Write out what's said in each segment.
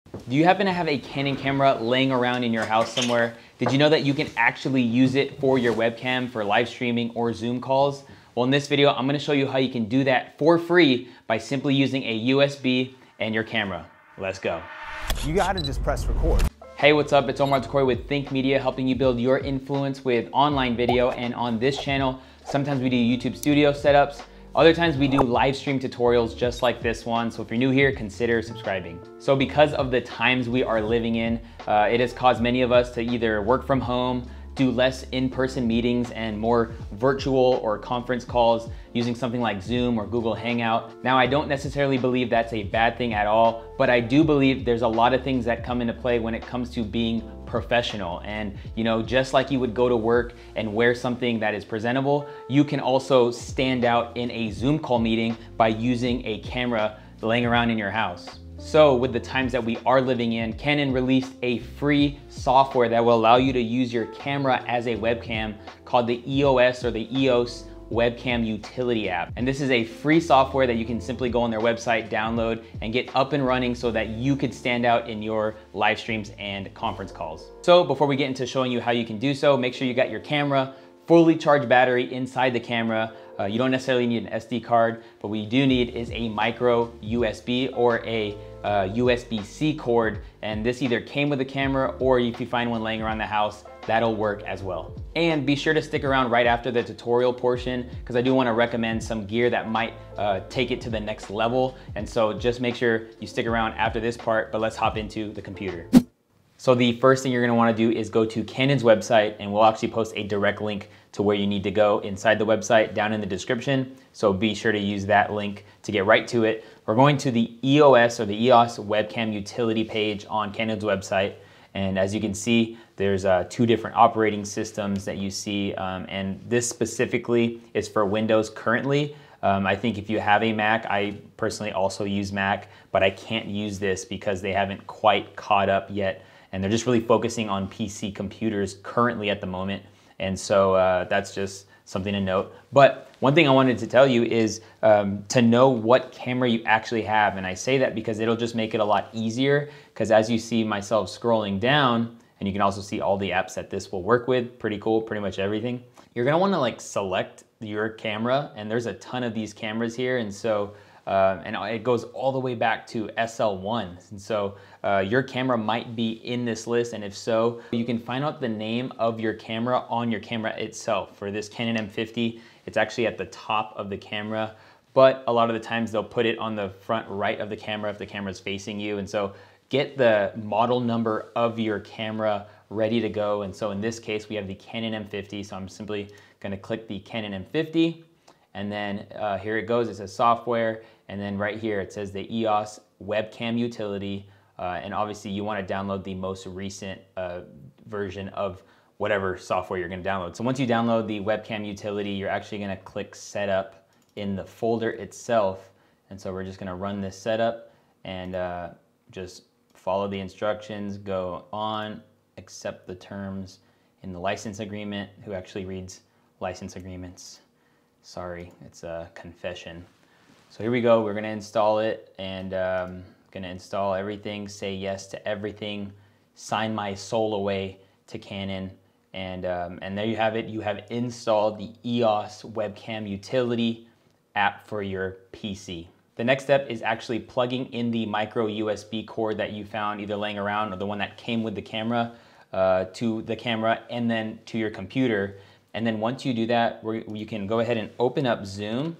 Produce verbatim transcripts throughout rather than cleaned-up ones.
Do you happen to have a Canon camera laying around in your house somewhere? Did you know that you can actually use it for your webcam for live streaming or Zoom calls? Well, in this video, I'm gonna show you how you can do that for free by simply using a U S B and your camera. Let's go. You gotta just press record. Hey, what's up? It's Omar Eltakrori with Think Media, helping you build your influence with online video. And on this channel, sometimes we do YouTube studio setups. Other times we do live stream tutorials just like this one. So if you're new here, consider subscribing. So because of the times we are living in, uh, it has caused many of us to either work from home, do less in-person meetings and more virtual or conference calls using something like Zoom or Google Hangout. Now, I don't necessarily believe that's a bad thing at all, but I do believe there's a lot of things that come into play when it comes to being professional. And you know, just like you would go to work and wear something that is presentable, you can also stand out in a Zoom call meeting by using a camera laying around in your house. So with the times that we are living in, Canon released a free software that will allow you to use your camera as a webcam called the E O S or the E O S Webcam Utility App. And this is a free software that you can simply go on their website, download, and get up and running so that you could stand out in your live streams and conference calls. So before we get into showing you how you can do so, make sure you got your camera, fully charged battery inside the camera. Uh, you don't necessarily need an S D card, but what you do need is a micro U S B or a uh, U S B C cord. And this either came with the camera or if you find one laying around the house, that'll work as well. And be sure to stick around right after the tutorial portion because I do want to recommend some gear that might uh, take it to the next level. And so just make sure you stick around after this part, but let's hop into the computer. So the first thing you're gonna wanna do is go to Canon's website, and we'll actually post a direct link to where you need to go inside the website down in the description. So be sure to use that link to get right to it. We're going to the E O S or the E O S Webcam Utility page on Canon's website. And as you can see, there's uh, two different operating systems that you see. Um, and this specifically is for Windows currently. Um, I think if you have a Mac, I personally also use Mac, but I can't use this because they haven't quite caught up yet. And they're just really focusing on P C computers currently at the moment. And so uh, that's just something to note. But one thing I wanted to tell you is um, to know what camera you actually have. And I say that because it'll just make it a lot easier, because as you see myself scrolling down, and you can also see all the apps that this will work with, pretty cool, pretty much everything. You're gonna wanna like select your camera, and there's a ton of these cameras here. And so Uh, and it goes all the way back to S L one. And so uh, your camera might be in this list, and if so, you can find out the name of your camera on your camera itself. For this Canon M fifty, it's actually at the top of the camera, but a lot of the times they'll put it on the front right of the camera if the camera is facing you. And so get the model number of your camera ready to go. And so in this case, we have the Canon M fifty, so I'm simply gonna click the Canon M fifty. And then uh, here it goes, it says software, and then right here it says the E O S Webcam Utility, uh, and obviously you want to download the most recent uh, version of whatever software you're going to download. So once you download the Webcam Utility, you're actually going to click Setup in the folder itself, and so we're just going to run this setup and uh, just follow the instructions, go on, accept the terms in the license agreement. Who actually reads license agreements? Sorry, it's a confession. So here we go, we're gonna install it, and um, gonna install everything, say yes to everything, sign my soul away to Canon, and, um, and there you have it. You have installed the E O S Webcam Utility app for your P C. The next step is actually plugging in the micro U S B cord that you found either laying around or the one that came with the camera uh, to the camera and then to your computer. And then once you do that, you can go ahead and open up Zoom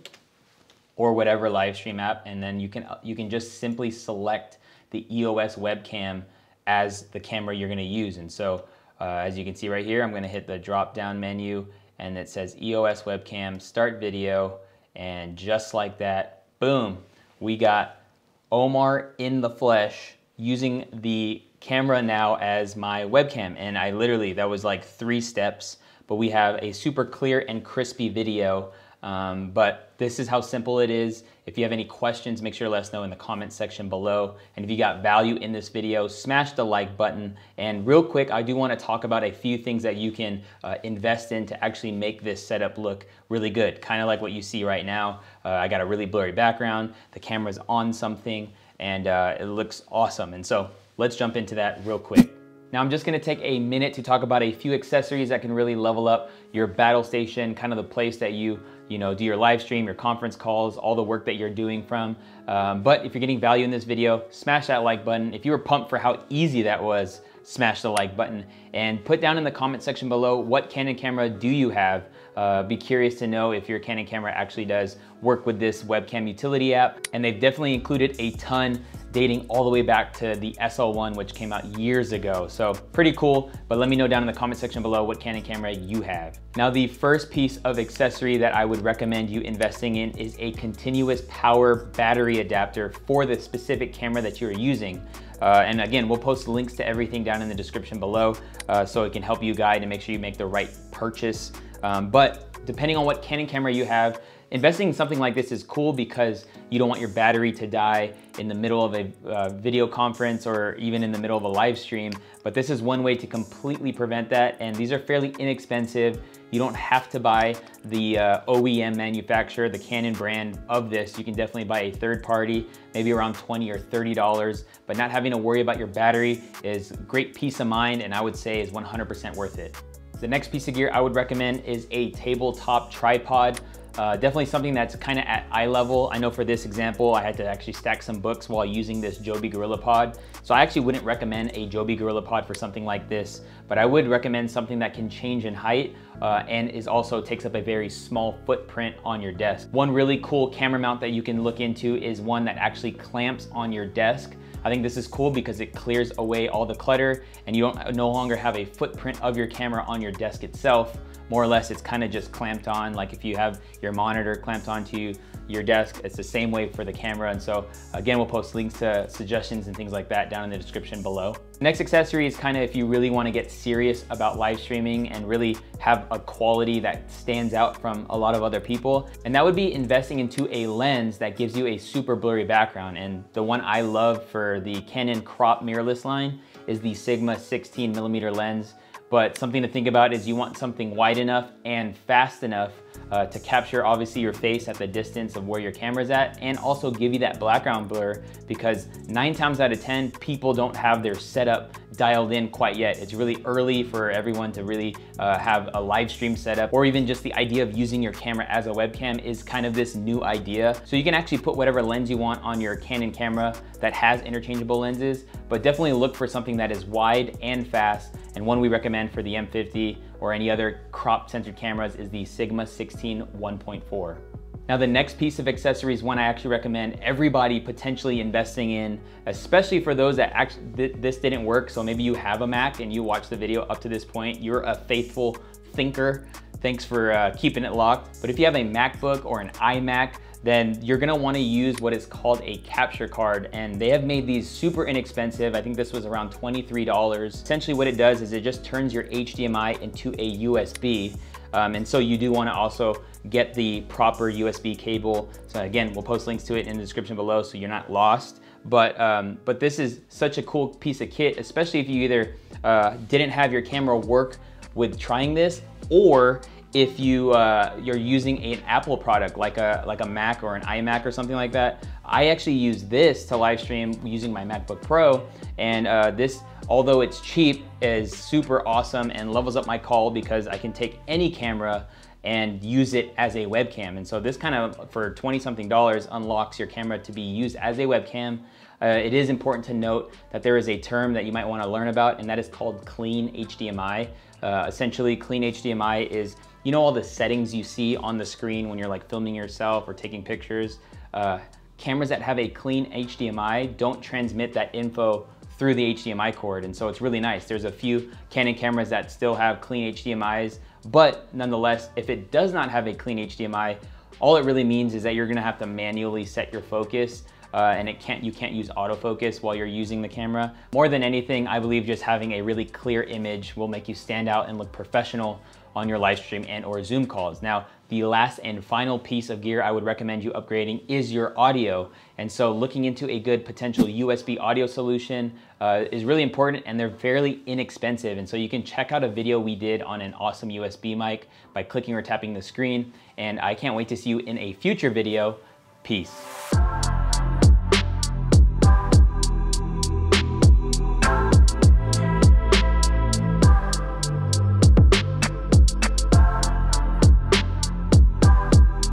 or whatever live stream app, and then you can you can just simply select the E O S webcam as the camera you're gonna use. And so uh, as you can see right here, I'm gonna hit the drop down menu, and it says E O S webcam, start video, and just like that, boom, we got Omar in the flesh using the camera now as my webcam. And I literally, that was like three steps. But we have a super clear and crispy video. Um, but this is how simple it is. If you have any questions, make sure to let us know in the comment section below. And if you got value in this video, smash the like button. And real quick, I do want to talk about a few things that you can uh, invest in to actually make this setup look really good. Kind of like what you see right now. Uh, I got a really blurry background. The camera's on something, and uh, it looks awesome. And so let's jump into that real quick. Now I'm just gonna take a minute to talk about a few accessories that can really level up your battle station, kind of the place that you, you know, do your live stream, your conference calls, all the work that you're doing from. Um, but if you're getting value in this video, smash that like button. If you were pumped for how easy that was, smash the like button and put down in the comment section below what Canon camera do you have. Uh, be curious to know if your Canon camera actually does work with this Webcam Utility app. And they've definitely included a ton dating all the way back to the S L one, which came out years ago. So pretty cool, but let me know down in the comment section below what Canon camera you have. Now, the first piece of accessory that I would recommend you investing in is a continuous power battery adapter for the specific camera that you're using. Uh, and again, we'll post links to everything down in the description below uh, so it can help you guide and make sure you make the right purchase. Um, but depending on what Canon camera you have, investing in something like this is cool because you don't want your battery to die in the middle of a uh, video conference or even in the middle of a live stream. But this is one way to completely prevent that. And these are fairly inexpensive. You don't have to buy the uh, O E M manufacturer, the Canon brand of this. You can definitely buy a third party, maybe around twenty or thirty dollars, but not having to worry about your battery is great peace of mind, and I would say is one hundred percent worth it. The next piece of gear I would recommend is a tabletop tripod. Uh, definitely something that's kind of at eye level. I know for this example, I had to actually stack some books while using this Joby GorillaPod. So I actually wouldn't recommend a Joby GorillaPod for something like this, but I would recommend something that can change in height uh, and is also takes up a very small footprint on your desk. One really cool camera mount that you can look into is one that actually clamps on your desk. I think this is cool because it clears away all the clutter and you don't no longer have a footprint of your camera on your desk itself. More or less, it's kind of just clamped on. Like if you have your monitor clamped onto your desk, it's the same way for the camera. And so again, we'll post links to suggestions and things like that down in the description below. Next accessory is kind of if you really want to get serious about live streaming and really have a quality that stands out from a lot of other people. And that would be investing into a lens that gives you a super blurry background. And the one I love for the Canon crop mirrorless line is the Sigma sixteen millimeter lens. But something to think about is you want something wide enough and fast enough uh, to capture obviously your face at the distance of where your camera's at, and also give you that background blur, because nine times out of ten, people don't have their setup dialed in quite yet. It's really early for everyone to really uh, have a live stream setup, or even just the idea of using your camera as a webcam is kind of this new idea. So you can actually put whatever lens you want on your Canon camera that has interchangeable lenses, but definitely look for something that is wide and fast. And one we recommend for the M fifty or any other crop censored cameras is the Sigma sixteen one point four. Now the next piece of accessories, one I actually recommend everybody potentially investing in, especially for those that actually th this didn't work. So maybe you have a Mac and you watch the video up to this point, you're a faithful thinker. Thanks for uh, keeping it locked. But if you have a MacBook or an iMac, then you're gonna wanna use what is called a capture card. And they have made these super inexpensive. I think this was around twenty-three dollars. Essentially what it does is it just turns your H D M I into a U S B. Um, and so you do wanna also get the proper U S B cable. So again, we'll post links to it in the description below so you're not lost. But, um, but this is such a cool piece of kit, especially if you either uh, didn't have your camera work with trying this, or if you, uh, you're using an Apple product like a, like a Mac or an iMac or something like that. I actually use this to live stream using my MacBook Pro, and uh, this, although it's cheap, is super awesome and levels up my call because I can take any camera and use it as a webcam. And so this kind of, for twenty something dollars, unlocks your camera to be used as a webcam. Uh, it is important to note that there is a term that you might want to learn about, and that is called clean H D M I. Uh, essentially, clean H D M I is, you know, all the settings you see on the screen when you're like filming yourself or taking pictures. Uh, cameras that have a clean H D M I don't transmit that info through the H D M I cord, and so it's really nice. There's a few Canon cameras that still have clean H D M Is, but nonetheless, if it does not have a clean H D M I, all it really means is that you're gonna have to manually set your focus, uh, and it can't, you can't use autofocus while you're using the camera. More than anything, I believe just having a really clear image will make you stand out and look professional on your live stream and or Zoom calls. Now, the last and final piece of gear I would recommend you upgrading is your audio. And so looking into a good potential U S B audio solution uh, is really important, and they're fairly inexpensive. And so you can check out a video we did on an awesome U S B mic by clicking or tapping the screen. And I can't wait to see you in a future video. Peace.